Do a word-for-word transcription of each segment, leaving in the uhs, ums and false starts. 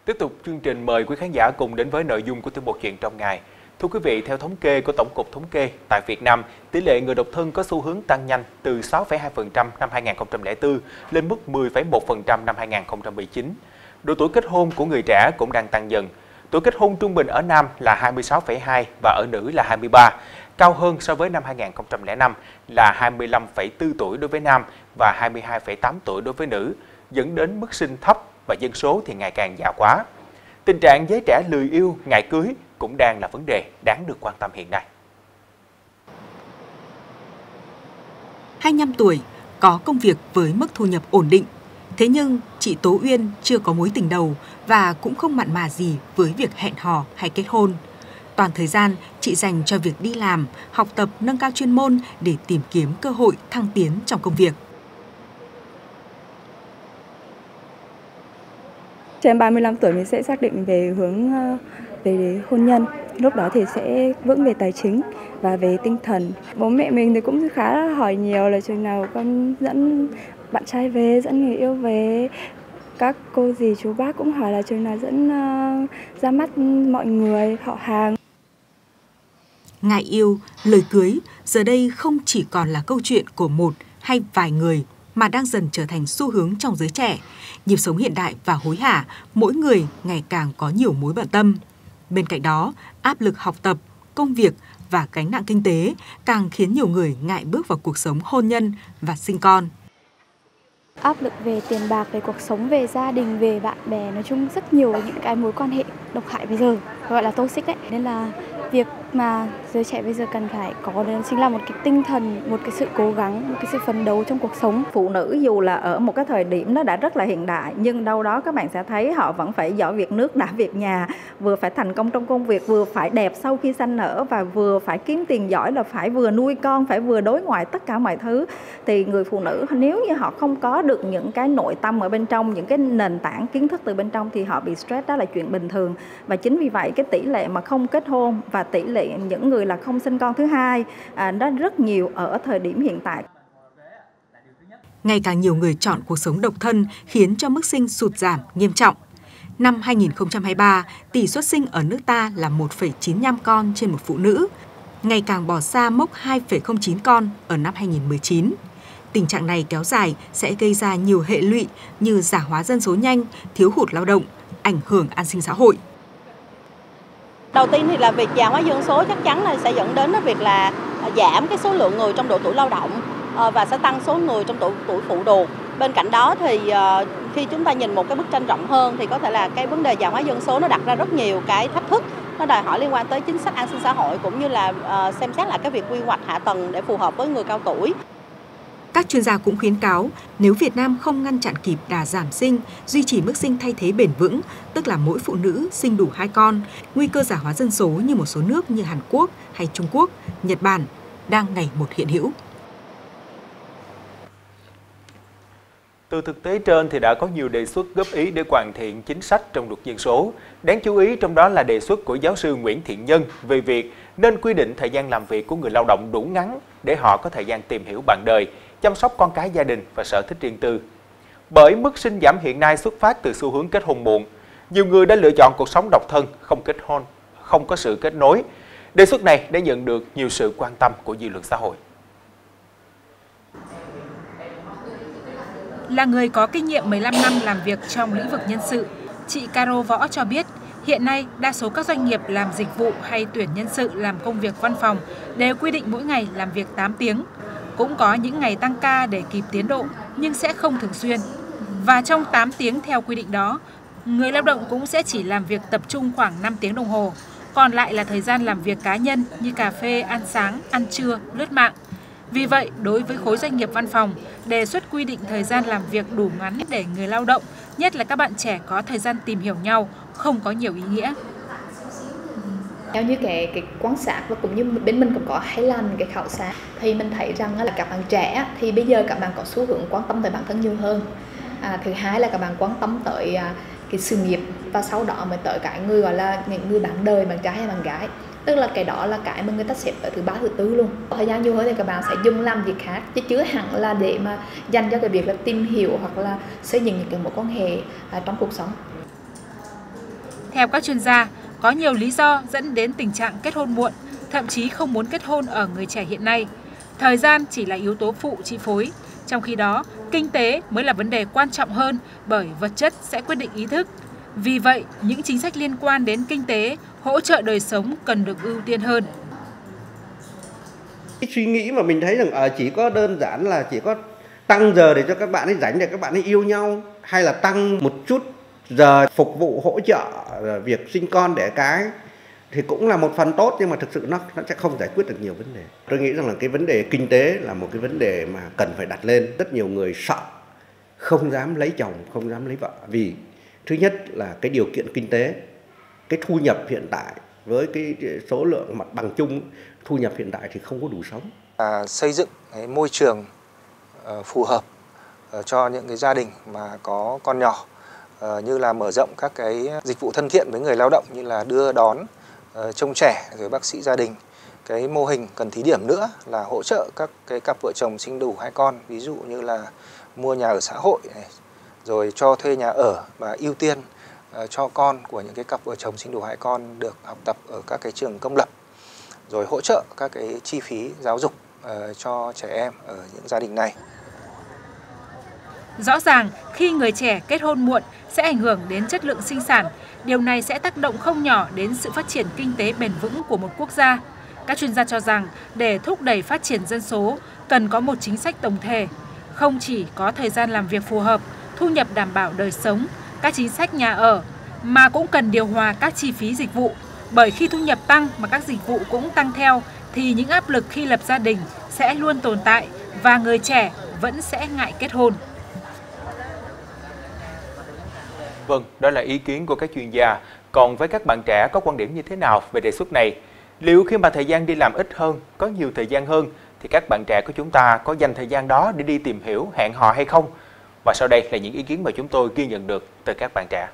Tiếp tục chương trình, mời quý khán giả cùng đến với nội dung của tiểu mục Chuyện trong ngày. Thưa quý vị, theo thống kê của Tổng cục Thống kê, tại Việt Nam, tỷ lệ người độc thân có xu hướng tăng nhanh từ sáu phẩy hai phần trăm năm hai nghìn không trăm lẻ bốn lên mức mười phẩy một phần trăm năm hai nghìn không trăm mười chín. Độ tuổi kết hôn của người trẻ cũng đang tăng dần. Tuổi kết hôn trung bình ở nam là hai mươi sáu phẩy hai và ở nữ là hai mươi ba, cao hơn so với năm hai nghìn không trăm lẻ năm là hai mươi lăm phẩy bốn tuổi đối với nam và hai mươi hai phẩy tám tuổi đối với nữ, dẫn đến mức sinh thấp và dân số thì ngày càng già hóa. Tình trạng giới trẻ lười yêu, ngại cưới cũng đang là vấn đề đáng được quan tâm hiện nay. hai mươi lăm tuổi, có công việc với mức thu nhập ổn định. Thế nhưng chị Tố Uyên chưa có mối tình đầu và cũng không mặn mà gì với việc hẹn hò hay kết hôn. Toàn thời gian chị dành cho việc đi làm, học tập nâng cao chuyên môn để tìm kiếm cơ hội thăng tiến trong công việc. Trên ba mươi lăm tuổi mình sẽ xác định về hướng về hôn nhân. Lúc đó thì sẽ vững về tài chính và về tinh thần. Bố mẹ mình thì cũng khá là hỏi nhiều là chừng nào con dẫn bạn trai về, dẫn người yêu về. Các cô dì chú bác cũng hỏi là chừng nào dẫn uh, ra mắt mọi người, họ hàng. Ngại yêu, lời cưới giờ đây không chỉ còn là câu chuyện của một hay vài người mà đang dần trở thành xu hướng trong giới trẻ. Nhịp sống hiện đại và hối hả, mỗi người ngày càng có nhiều mối bận tâm. Bên cạnh đó, áp lực học tập, công việc và gánh nặng kinh tế càng khiến nhiều người ngại bước vào cuộc sống hôn nhân và sinh con. Áp lực về tiền bạc, về cuộc sống, về gia đình, về bạn bè, nói chung rất nhiều những cái mối quan hệ độc hại bây giờ, gọi là toxic đấy. Nên là việc mà giới trẻ bây giờ cần phải có đó chính là một cái tinh thần, một cái sự cố gắng, một cái sự phấn đấu trong cuộc sống. Phụ nữ dù là ở một cái thời điểm nó đã rất là hiện đại, nhưng đâu đó các bạn sẽ thấy họ vẫn phải giỏi việc nước, đã việc nhà, vừa phải thành công trong công việc, vừa phải đẹp sau khi sanh nở và vừa phải kiếm tiền giỏi, là phải vừa nuôi con, phải vừa đối ngoại tất cả mọi thứ. Thì người phụ nữ nếu như họ không có được những cái nội tâm ở bên trong, những cái nền tảng kiến thức từ bên trong thì họ bị stress, đó là chuyện bình thường. Và chính vì vậy cái tỷ lệ mà không kết hôn và tỷ lệ những người là không sinh con thứ hai à, nó rất nhiều ở thời điểm hiện tại. Ngày càng nhiều người chọn cuộc sống độc thân khiến cho mức sinh sụt giảm nghiêm trọng. Năm hai nghìn không trăm hai mươi ba, tỷ suất sinh ở nước ta là một phẩy chín lăm con trên một phụ nữ, ngày càng bỏ xa mốc hai phẩy không chín con ở năm hai nghìn không trăm mười chín. Tình trạng này kéo dài sẽ gây ra nhiều hệ lụy như già hóa dân số nhanh, thiếu hụt lao động, ảnh hưởng an sinh xã hội. Đầu tiên thì là việc già hóa dân số chắc chắn là sẽ dẫn đến việc là giảm cái số lượng người trong độ tuổi lao động và sẽ tăng số người trong độ tuổi phụ thuộc. Bên cạnh đó thì khi chúng ta nhìn một cái bức tranh rộng hơn thì có thể là cái vấn đề già hóa dân số nó đặt ra rất nhiều cái thách thức, nó đòi hỏi liên quan tới chính sách an sinh xã hội cũng như là xem xét lại cái việc quy hoạch hạ tầng để phù hợp với người cao tuổi. Các chuyên gia cũng khuyến cáo, nếu Việt Nam không ngăn chặn kịp đà giảm sinh, duy trì mức sinh thay thế bền vững, tức là mỗi phụ nữ sinh đủ hai con, nguy cơ già hóa dân số như một số nước như Hàn Quốc hay Trung Quốc, Nhật Bản đang ngày một hiện hữu. Từ thực tế trên thì đã có nhiều đề xuất góp ý để hoàn thiện chính sách trong luật dân số. Đáng chú ý trong đó là đề xuất của giáo sư Nguyễn Thiện Nhân về việc nên quy định thời gian làm việc của người lao động đủ ngắn để họ có thời gian tìm hiểu bạn đời, chăm sóc con cái gia đình và sở thích riêng tư. Bởi mức sinh giảm hiện nay xuất phát từ xu hướng kết hôn muộn, nhiều người đã lựa chọn cuộc sống độc thân, không kết hôn, không có sự kết nối. Đề xuất này đã nhận được nhiều sự quan tâm của dư luận xã hội. Là người có kinh nghiệm mười lăm năm làm việc trong lĩnh vực nhân sự, chị Caro Võ cho biết hiện nay đa số các doanh nghiệp làm dịch vụ hay tuyển nhân sự làm công việc văn phòng đều quy định mỗi ngày làm việc tám tiếng. Cũng có những ngày tăng ca để kịp tiến độ nhưng sẽ không thường xuyên. Và trong tám tiếng theo quy định đó, người lao động cũng sẽ chỉ làm việc tập trung khoảng năm tiếng đồng hồ. Còn lại là thời gian làm việc cá nhân như cà phê, ăn sáng, ăn trưa, lướt mạng. Vì vậy, đối với khối doanh nghiệp văn phòng, đề xuất quy định thời gian làm việc đủ ngắn để người lao động, nhất là các bạn trẻ có thời gian tìm hiểu nhau, không có nhiều ý nghĩa. Theo như cái, cái quan sát và cũng như bên mình cũng có hay làm cái khảo sát thì mình thấy rằng là các bạn trẻ thì bây giờ các bạn có xu hướng quan tâm tới bản thân nhiều hơn. À, thứ hai là các bạn quan tâm tới à, cái sự nghiệp và sau đó mới tới cái người gọi là những người bạn đời, bạn trai hay bạn gái. Tức là cái đó là cái mà người ta xếp ở thứ ba, thứ tư luôn. Thời gian nhiều hơn thì các bạn sẽ dùng làm việc khác chứ chưa hẳn là để mà dành cho cái việc là tìm hiểu hoặc là xây dựng những cái mối quan hệ à, trong cuộc sống. Theo các chuyên gia, có nhiều lý do dẫn đến tình trạng kết hôn muộn, thậm chí không muốn kết hôn ở người trẻ hiện nay. Thời gian chỉ là yếu tố phụ chi phối, trong khi đó kinh tế mới là vấn đề quan trọng hơn bởi vật chất sẽ quyết định ý thức. Vì vậy, những chính sách liên quan đến kinh tế, hỗ trợ đời sống cần được ưu tiên hơn. Cái suy nghĩ mà mình thấy rằng ở chỉ có đơn giản là chỉ có tăng giờ để cho các bạn ấy rảnh để các bạn ấy yêu nhau, hay là tăng một chút giờ phục vụ hỗ trợ việc sinh con đẻ cái thì cũng là một phần tốt, nhưng mà thực sự nó nó sẽ không giải quyết được nhiều vấn đề. Tôi nghĩ rằng là cái vấn đề kinh tế là một cái vấn đề mà cần phải đặt lên. Rất nhiều người sợ, không dám lấy chồng, không dám lấy vợ vì thứ nhất là cái điều kiện kinh tế, cái thu nhập hiện tại với cái số lượng mặt bằng chung thu nhập hiện tại thì không có đủ sống. À, xây dựng cái môi trường uh, phù hợp uh, cho những cái gia đình mà có con nhỏ, uh, như là mở rộng các cái dịch vụ thân thiện với người lao động như là đưa đón, uh, trông trẻ rồi bác sĩ gia đình. Cái mô hình cần thí điểm nữa là hỗ trợ các cái cặp vợ chồng sinh đủ hai con, ví dụ như là mua nhà ở xã hội này, rồi cho thuê nhà ở và ưu tiên uh, cho con của những cái cặp vợ chồng sinh đủ hai con được học tập ở các cái trường công lập, rồi hỗ trợ các cái chi phí giáo dục uh, cho trẻ em ở những gia đình này. Rõ ràng, khi người trẻ kết hôn muộn sẽ ảnh hưởng đến chất lượng sinh sản. Điều này sẽ tác động không nhỏ đến sự phát triển kinh tế bền vững của một quốc gia. Các chuyên gia cho rằng, để thúc đẩy phát triển dân số, cần có một chính sách tổng thể. Không chỉ có thời gian làm việc phù hợp, thu nhập đảm bảo đời sống, các chính sách nhà ở, mà cũng cần điều hòa các chi phí dịch vụ. Bởi khi thu nhập tăng mà các dịch vụ cũng tăng theo, thì những áp lực khi lập gia đình sẽ luôn tồn tại và người trẻ vẫn sẽ ngại kết hôn. Vâng, đó là ý kiến của các chuyên gia. Còn với các bạn trẻ có quan điểm như thế nào về đề xuất này? Liệu khi mà thời gian đi làm ít hơn, có nhiều thời gian hơn, thì các bạn trẻ của chúng ta có dành thời gian đó để đi tìm hiểu, hẹn hò hay không? Và sau đây là những ý kiến mà chúng tôi ghi nhận được từ các bạn trẻ.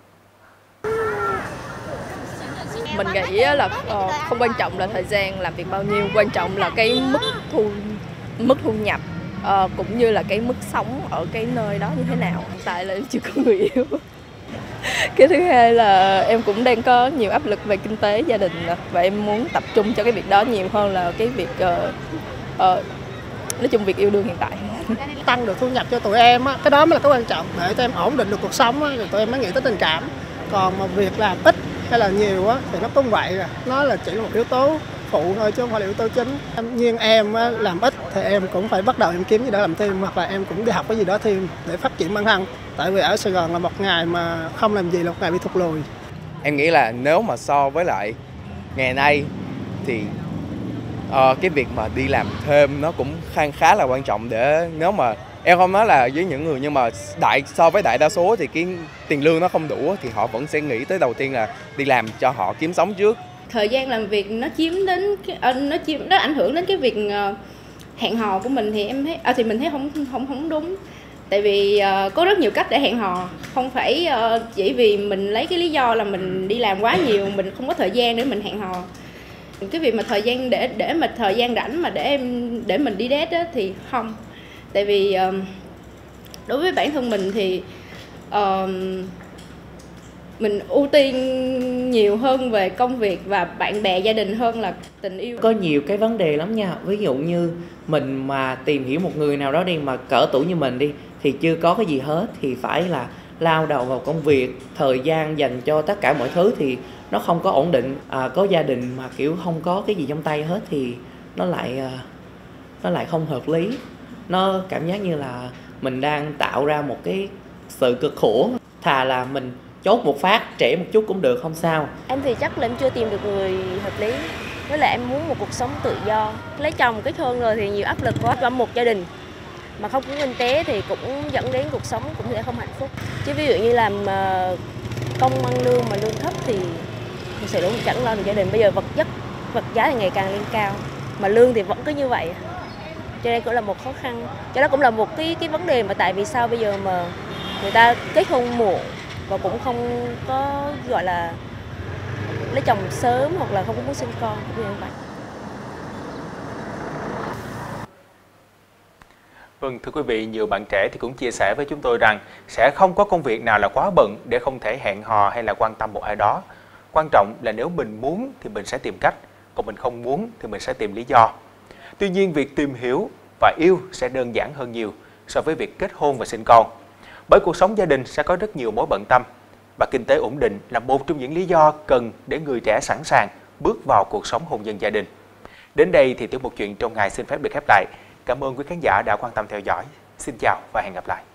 Mình nghĩ là không quan trọng là thời gian làm việc bao nhiêu, quan trọng là cái mức thu mức thu nhập uh, cũng như là cái mức sống ở cái nơi đó như thế nào. Tại là em chưa có người yêu. Cái thứ hai là em cũng đang có nhiều áp lực về kinh tế gia đình và em muốn tập trung cho cái việc đó nhiều hơn là cái việc uh, uh, nói chung việc yêu đương hiện tại. Tăng được thu nhập cho tụi em á, cái đó mới là cái quan trọng để tụi em ổn định được cuộc sống á, rồi tụi em mới nghĩ tới tình cảm. Còn mà việc làm ít hay là nhiều á thì nó cũng vậy à, nó là chỉ là một yếu tố phụ thôi chứ không phải là yếu tố chính. Nhưng em á, làm ít thì em cũng phải bắt đầu em kiếm gì đó làm thêm, hoặc là em cũng đi học cái gì đó thêm để phát triển bản thân. Tại vì ở Sài Gòn là một ngày mà không làm gì là một ngày bị thụt lùi. Em nghĩ là nếu mà so với lại ngày nay thì uh, cái việc mà đi làm thêm nó cũng khá, khá là quan trọng, để nếu mà em không nói là với những người, nhưng mà đại so với đại đa số thì cái tiền lương nó không đủ thì họ vẫn sẽ nghĩ tới đầu tiên là đi làm cho họ kiếm sống trước. Thời gian làm việc nó chiếm đến cái, nó chiếm nó ảnh hưởng đến cái việc hẹn hò của mình thì em thấy à, thì mình thấy không không không đúng. Tại vì uh, có rất nhiều cách để hẹn hò, không phải uh, chỉ vì mình lấy cái lý do là mình đi làm quá nhiều, mình không có thời gian để mình hẹn hò. Cái việc mà thời gian để để mà thời gian rảnh mà để em để mình đi date á, thì không. Tại vì uh, đối với bản thân mình thì uh, mình ưu tiên nhiều hơn về công việc và bạn bè gia đình hơn là tình yêu. Có nhiều cái vấn đề lắm nha. Ví dụ như mình mà tìm hiểu một người nào đó đi mà cỡ tuổi như mình đi thì chưa có cái gì hết thì phải là lao đầu vào công việc, thời gian dành cho tất cả mọi thứ thì nó không có ổn định. À, có gia đình mà kiểu không có cái gì trong tay hết thì nó lại nó lại không hợp lý. Nó cảm giác như là mình đang tạo ra một cái sự cực khổ. Thà là mình chốt một phát, trẻ một chút cũng được, không sao. Em thì chắc là em chưa tìm được người hợp lý. Với lại em muốn một cuộc sống tự do. Lấy chồng kết hôn rồi thì nhiều áp lực quá. Trong một gia đình mà không có kinh tế thì cũng dẫn đến cuộc sống cũng sẽ không hạnh phúc. Chứ ví dụ như làm công ăn lương mà lương thấp thì thực sự cũng chẳng lo được gia đình. Bây giờ vật chất, vật giá thì ngày càng lên cao. Mà lương thì vẫn cứ như vậy. Cho nên cũng là một khó khăn. Cho đó cũng là một cái cái vấn đề mà tại vì sao bây giờ mà người ta kết hôn muộn và cũng không có gọi là lấy chồng sớm hoặc là không có muốn sinh con cũng như vậy. Vâng, thưa quý vị, nhiều bạn trẻ thì cũng chia sẻ với chúng tôi rằng sẽ không có công việc nào là quá bận để không thể hẹn hò hay là quan tâm một ai đó. Quan trọng là nếu mình muốn thì mình sẽ tìm cách, còn mình không muốn thì mình sẽ tìm lý do. Tuy nhiên, việc tìm hiểu và yêu sẽ đơn giản hơn nhiều so với việc kết hôn và sinh con. Bởi cuộc sống gia đình sẽ có rất nhiều mối bận tâm và kinh tế ổn định là một trong những lý do cần để người trẻ sẵn sàng bước vào cuộc sống hôn nhân gia đình. Đến đây thì tiểu mục chuyện trong ngày xin phép được khép lại. Cảm ơn quý khán giả đã quan tâm theo dõi. Xin chào và hẹn gặp lại.